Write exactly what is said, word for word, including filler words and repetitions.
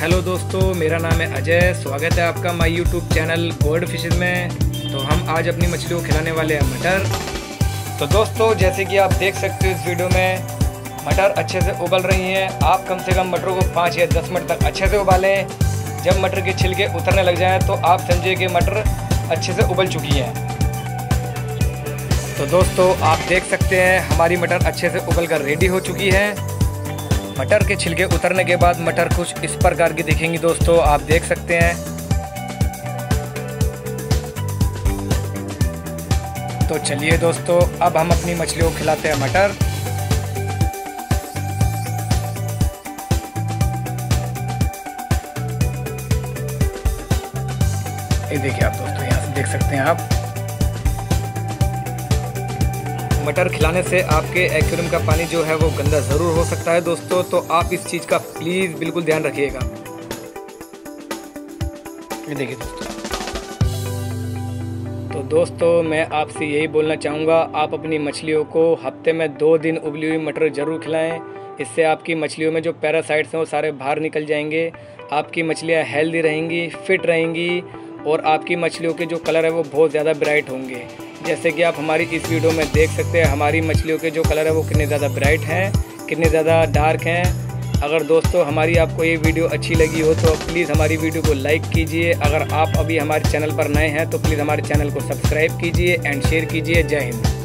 Hello दोस्तों, मेरा नाम है अजय। स्वागत है आपका my YouTube channel gold fishing में। तो हम आज अपनी मछलियों को खिलाने वाले हैं मटर। तो दोस्तों, जैसे कि आप देख सकते हो इस वीडियो में मटर अच्छे से उबल रही हैं। आप कम से कम मटर को पाँच या दस मिनट तक अच्छे से उबालें। जब मटर के छिलके उतरने लग जाएँ तो आप समझिए कि मटर अच्छे से उबल चुकी हैं। तो दोस्तों, आप देख सकते हैं हमारी मटर अच्छे से उबल कर रेडी हो चुकी है। मटर के छिलके उतरने के बाद मटर कुछ इस प्रकार की दिखेंगी दोस्तों, आप देख सकते हैं। तो चलिए दोस्तों, अब हम अपनी मछलियों को खिलाते हैं मटर। ये देखिए आप दोस्तों, यहाँ से देख सकते हैं आप। मटर खिलाने से आपके एक्वेरियम का पानी जो है वो गंदा ज़रूर हो सकता है दोस्तों, तो आप इस चीज़ का प्लीज़ बिल्कुल ध्यान रखिएगा। ये देखिए दोस्तों। तो दोस्तों, मैं आपसे यही बोलना चाहूँगा, आप अपनी मछलियों को हफ्ते में दो दिन उबली हुई मटर ज़रूर खिलाएं। इससे आपकी मछलियों में जो पैरासाइट्स हैं वो सारे बाहर निकल जाएंगे। आपकी मछलियाँ हेल्दी रहेंगी, फिट रहेंगी और आपकी मछलियों के जो कलर है वो बहुत ज़्यादा ब्राइट होंगे। जैसे कि आप हमारी इस वीडियो में देख सकते हैं, हमारी मछलियों के जो कलर है वो कितने ज़्यादा ब्राइट हैं, कितने ज़्यादा डार्क हैं। अगर दोस्तों हमारी आपको ये वीडियो अच्छी लगी हो तो प्लीज़ हमारी वीडियो को लाइक कीजिए। अगर आप अभी हमारे चैनल पर नए हैं तो प्लीज़ हमारे चैनल को सब्सक्राइब कीजिए एंड शेयर कीजिए। जय हिंद।